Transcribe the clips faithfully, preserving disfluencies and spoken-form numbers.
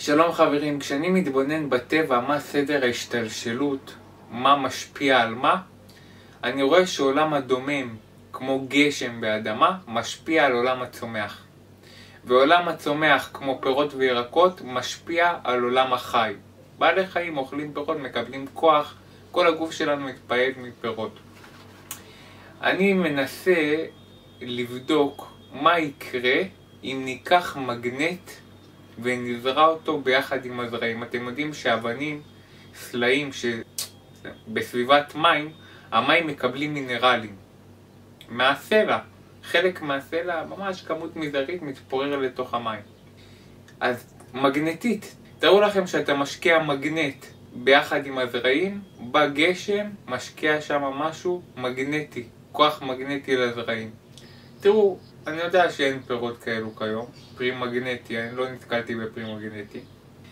שלום חברים, כשאני מתבונן בטבע מה סדר ההשתלשלות, מה משפיע על מה, אני רואה שעולם הדומם, כמו גשם באדמה, משפיע על עולם הצומח. ועולם הצומח, כמו פירות וירקות, משפיע על עולם החי. בעלי חיים אוכלים פירות, מקבלים כוח, כל הגוף שלנו מתפעל מפירות. אני מנסה לבדוק מה יקרה אם ניקח מגנט ונזרע אותו ביחד עם הזרעים. אתם יודעים שאבנים, סלעים שבסביבת מים, המים מקבלים מינרלים מהסלע. חלק מהסלע, ממש כמות מזערית, מתפורר לתוך המים. אז מגנטית, תראו לכם שאתה משקיע מגנט ביחד עם הזרעים, בגשם משקיע שם משהו מגנטי, כוח מגנטי לזרעים. תראו, אני יודע שאין פירות כאלו כיום, פרי מגנטי, אני לא נתקלתי בפרי מגנטי,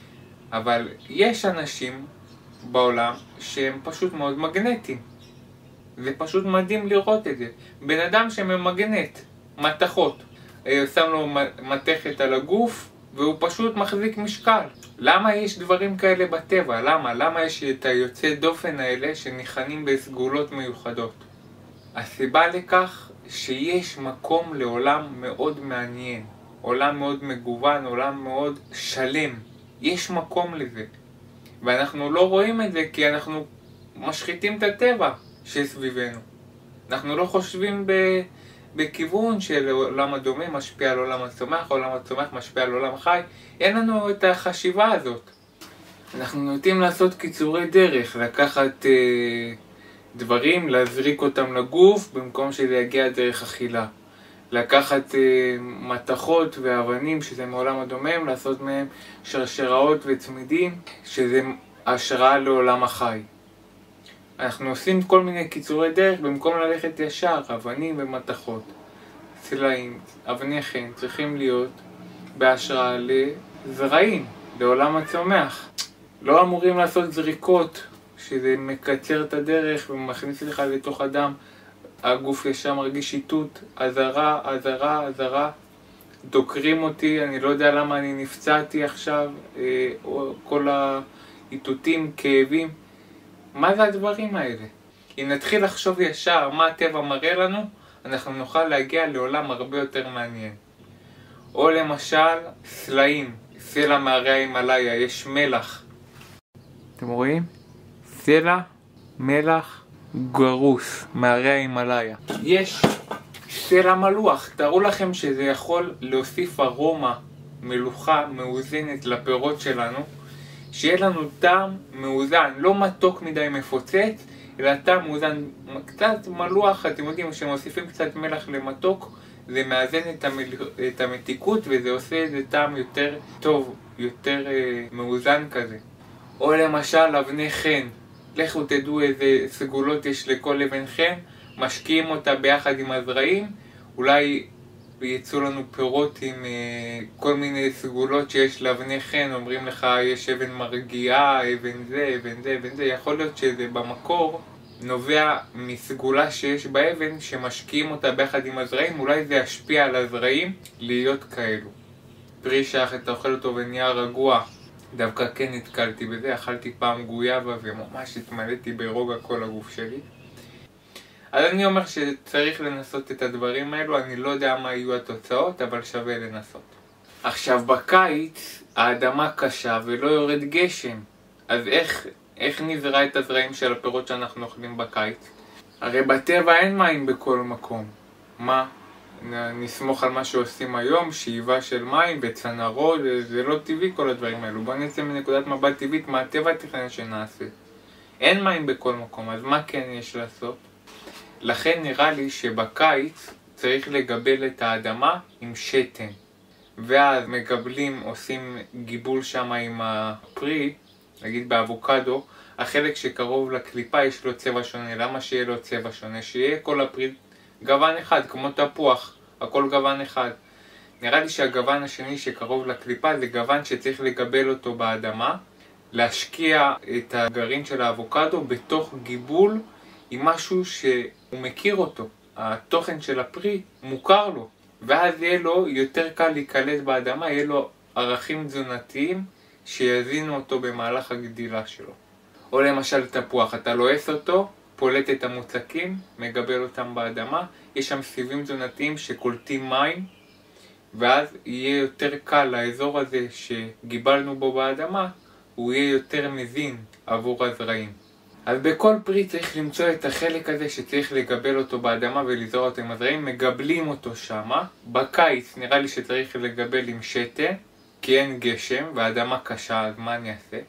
אבל יש אנשים בעולם שהם פשוט מאוד מגנטיים. זה פשוט מדהים לראות את זה. בן אדם שממגנט מתכות, שם לו מתכת על הגוף והוא פשוט מחזיק משקל. למה יש דברים כאלה בטבע? למה? למה יש את היוצא דופן האלה שניחנים בסגולות מיוחדות? הסיבה לכך שיש מקום לעולם מאוד מעניין, עולם מאוד מגוון, עולם מאוד שלם. יש מקום לזה, ואנחנו לא רואים את זה כי אנחנו משחיתים את הטבע שסביבנו. אנחנו לא חושבים ב... בכיוון של עולם הדומם משפיע על עולם הצומח, עולם הצומח משפיע על עולם החי. אין לנו את החשיבה הזאת. אנחנו נוטים לעשות קיצורי דרך, לקחת אה, דברים, להזריק אותם לגוף במקום שזה יגיע דרך אכילה. לקחת אה, מתכות ואבנים שזה מעולם הדומם, לעשות מהם שרשראות וצמידים שזה השראה לעולם החי. אנחנו עושים כל מיני קיצורי דרך במקום ללכת ישר. אבנים ומתכות, סלעים, אבני חן צריכים להיות בהשראה לזרעים, לעולם הצומח. לא אמורים לעשות זריקות שזה מקצר את הדרך ומכניס לך לתוך הדם. הגוף ישר מרגיש שיטוט, עזרה, עזרה, עזרה. דוקרים אותי, אני לא יודע למה אני נפצעתי עכשיו, אה, כל האיתותים, כאבים. מה זה הדברים האלה? אם נתחיל לחשוב ישר מה הטבע מראה לנו, אנחנו נוכל להגיע לעולם הרבה יותר מעניין. או למשל, סלעים, סלע מהרי ההימלאיה, יש מלח. אתם רואים? סלע, מלח, גרוס, מהרי ההימלאיה. יש סלע מלוח, תראו לכם שזה יכול להוסיף ארומה, מלוכה, מאוזנת לפירות שלנו. שיהיה לנו טעם מאוזן, לא מתוק מדי מפוצץ, אלא טעם מאוזן, קצת מלוח. אתם יודעים שמוסיפים קצת מלח למתוק, זה מאזן את, המל... את המתיקות וזה עושה איזה טעם יותר טוב, יותר אה, מאוזן כזה. או למשל אבני חן, לכו תדעו איזה סגולות יש לכל אבן חן, משקיעים אותה ביחד עם הזרעים, אולי ויצאו לנו פירות עם uh, כל מיני סגולות שיש לאבני חן. אומרים לך יש אבן מרגיעה, אבן זה, אבן זה, אבן זה. יכול להיות שזה במקור נובע מסגולה שיש באבן שמשקיעים אותה ביחד עם הזרעים. אולי זה ישפיע על הזרעים להיות כאלו. פרי שאתה אוכל אותו ונהיה רגוע, דווקא כן נתקלתי בזה. אכלתי פעם גויאבה וממש התמלאתי ברוגע כל הגוף שלי. אז אני אומר שצריך לנסות את הדברים האלו. אני לא יודע מה יהיו התוצאות, אבל שווה לנסות. עכשיו בקיץ האדמה קשה ולא יורד גשם, אז איך, איך נזרע את הזרעים של הפירות שאנחנו אוכלים בקיץ? הרי בטבע אין מים בכל מקום. מה? נסמוך על מה שעושים היום, שאיבה של מים וצנרות, זה לא טבעי כל הדברים האלו. בואו נצא מנקודת מבט טבעית מה הטבע תכנן שנעשה. אין מים בכל מקום, אז מה כן יש לעשות? לכן נראה לי שבקיץ צריך לגבל את האדמה עם שתן, ואז מגבלים, עושים גיבול שם עם הפרי, נגיד באבוקדו. החלק שקרוב לקליפה יש לו צבע שונה. למה שיהיה לו צבע שונה? שיהיה כל הפרי גוון אחד, כמו תפוח, הכל גוון אחד. נראה לי שהגוון השני שקרוב לקליפה זה גוון שצריך לגבל אותו באדמה, להשקיע את הגרעין של האבוקדו בתוך גיבול עם משהו שהוא מכיר אותו, התוכן של הפרי מוכר לו, ואז יהיה לו יותר קל להיקלט באדמה, יהיה לו ערכים תזונתיים שיזינו אותו במהלך הגדילה שלו. או למשל תפוח, אתה לועס אותו, פולט את המוצקים, מגבל אותם באדמה, יש שם סיבים תזונתיים שקולטים מים, ואז יהיה יותר קל לאזור הזה שגיבלנו בו באדמה, הוא יהיה יותר מזין עבור הזרעים. אז בכל פרי צריך למצוא את החלק הזה שצריך לגבל אותו באדמה ולזרוע אותו עם הזרעים, מגבלים אותו שמה. בקיץ נראה לי שצריך לגבל עם שתן, כי אין גשם והאדמה קשה, אז מה אני אעשה?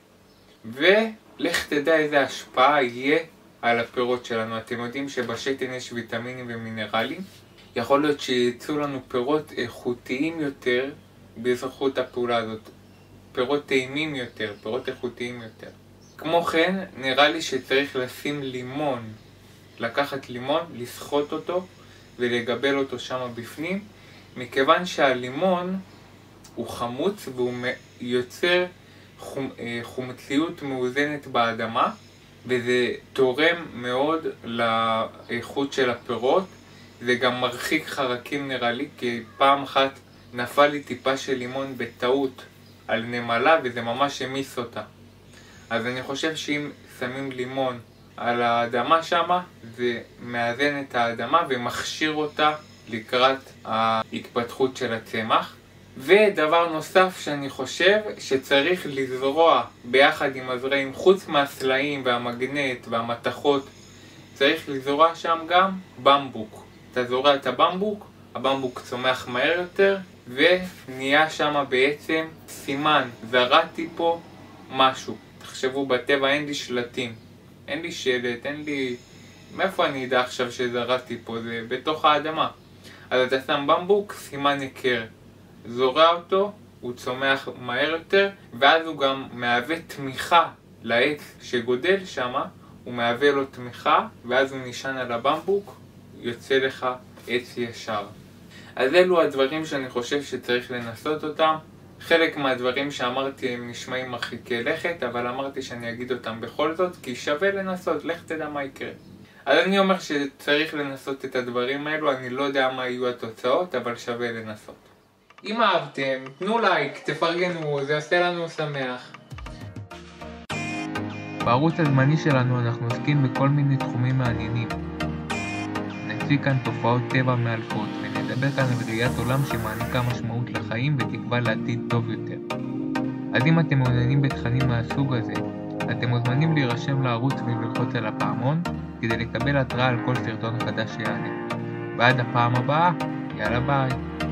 ולך תדע איזה השפעה יהיה על הפירות שלנו. אתם יודעים שבשתן יש ויטמינים ומינרלים. יכול להיות שיצאו לנו פירות איכותיים יותר בזכות הפעולה הזאת. פירות טעימים יותר, פירות איכותיים יותר. כמו כן, נראה לי שצריך לשים לימון, לקחת לימון, לסחוט אותו ולגבל אותו שם בפנים, מכיוון שהלימון הוא חמוץ והוא יוצר חומ... חומציות מאוזנת באדמה, וזה תורם מאוד לאיכות של הפירות. זה גם מרחיק חרקים נראה לי, כי פעם אחת נפל לי טיפה של לימון בטעות על נמלה וזה ממש המיס אותה. אז אני חושב שאם שמים לימון על האדמה שמה, זה מאזן את האדמה ומכשיר אותה לקראת ההתפתחות של הצמח. ודבר נוסף שאני חושב שצריך לזרוע ביחד עם הזרעים, חוץ מהסלעים והמגנט והמתכות, צריך לזרוע שם גם במבוק. אתה זורע את הבמבוק, הבמבוק צומח מהר יותר, ונהיה שם בעצם סימן, זרעתי פה משהו. תחשבו, בטבע אין לי שלטים, אין לי שלט, אין לי... מאיפה אני אדע עכשיו שזרעתי פה? זה בתוך האדמה. אז אתה שם במבוק, סימן היכר. זורע אותו, הוא צומח מהר יותר, ואז הוא גם מהווה תמיכה לעץ שגודל שם, הוא מהווה לו תמיכה, ואז הוא נשען על הבמבוק, יוצא לך עץ ישר. אז אלו הדברים שאני חושב שצריך לנסות אותם. חלק מהדברים שאמרתי הם נשמעים מרחיקי לכת, אבל אמרתי שאני אגיד אותם בכל זאת, כי שווה לנסות, לך תדע מה יקרה. אז אני אומר שצריך לנסות את הדברים האלו, אני לא יודע מה יהיו התוצאות, אבל שווה לנסות. אם אהבתם, תנו לייק, תפרגנו, זה עושה לנו שמח. בערוץ הזמני שלנו אנחנו עוסקים בכל מיני תחומים מעניינים. נציג כאן תופעות טבע מאלפות ונדבר כאן על ראיית עולם שמעניקה משמעות לחיים ותקווה לעתיד טוב יותר. אז אם אתם מעוניינים בתכנים מהסוג הזה, אתם מוזמנים להירשם לערוץ וללחוץ על הפעמון כדי לקבל התראה על כל סרטון חדש שיעלה. ועד הפעם הבאה, יאללה ביי.